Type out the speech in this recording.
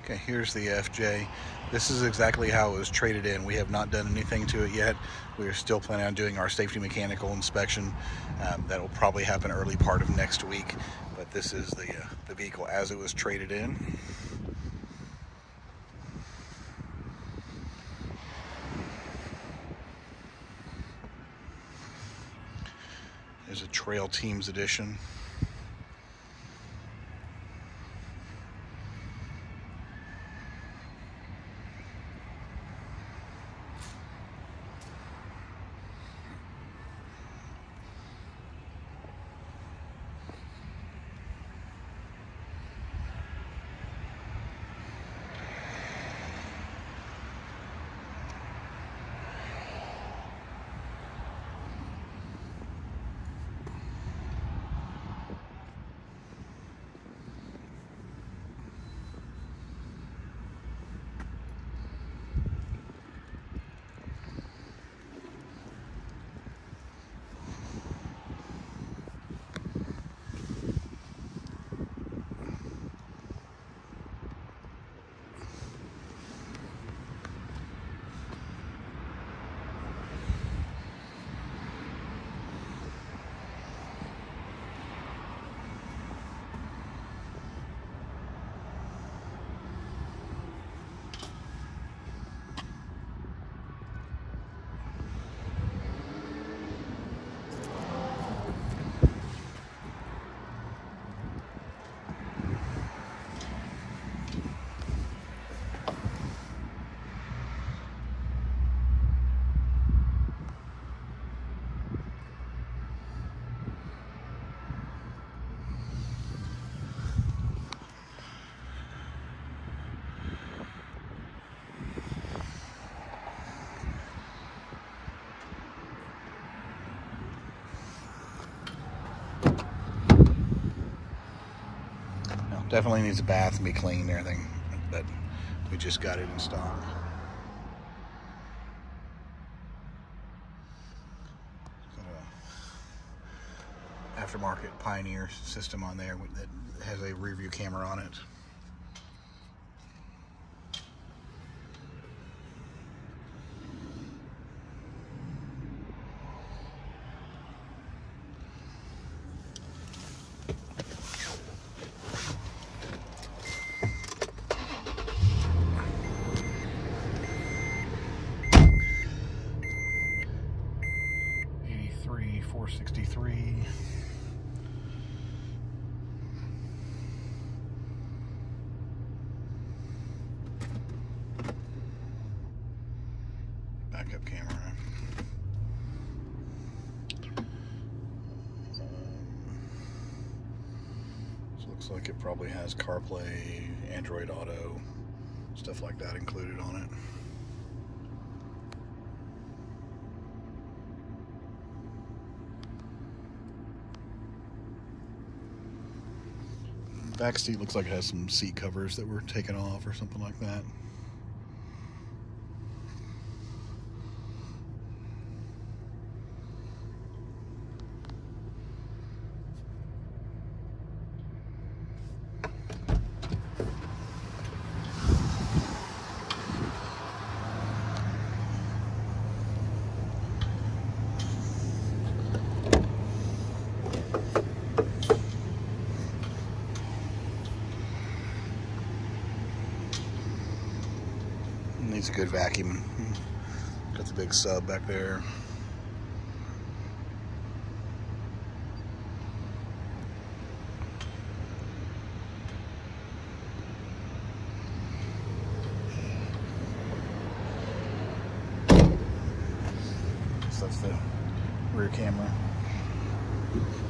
Okay, here's the FJ. This is exactly how it was traded in. We have not done anything to it yet. We are still planning on doing our safety mechanical inspection. That will probably happen early part of next week. But this is the vehicle as it was traded in. There's a Trail Teams edition. Definitely needs a bath and be cleaned and everything, but we just got it in stock. Got a aftermarket Pioneer system on there that has a rear view camera on it. $83,463. Backup camera. So looks like it probably has CarPlay, Android Auto, stuff like that included on it. Back seat looks like it has some seat covers that were taken off or something like that. Needs a good vacuum. Got the big sub back there. So that's the rear camera.